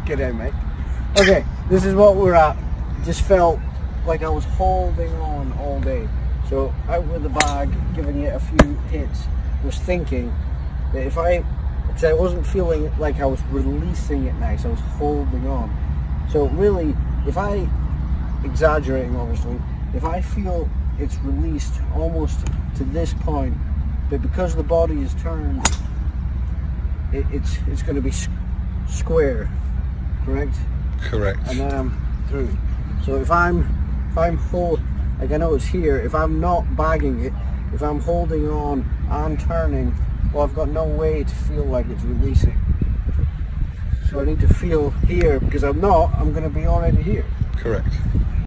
Get in, mate. Okay, this is what we're at. Just felt like I was holding on all day. So out with the bag, giving it a few hits, was thinking that if because I wasn't feeling like I was releasing it nice, I was holding on. So really, if I, exaggerating obviously, if I feel it's released almost to this point, but because the body is turned, it's going to be square, correct? Correct. And then I'm through. So if I'm like I know it's here, if I'm not bagging it, if I'm holding on and turning, well, I've got no way to feel like it's releasing. So I need to feel here, because I'm not, I'm going to be already here. Correct.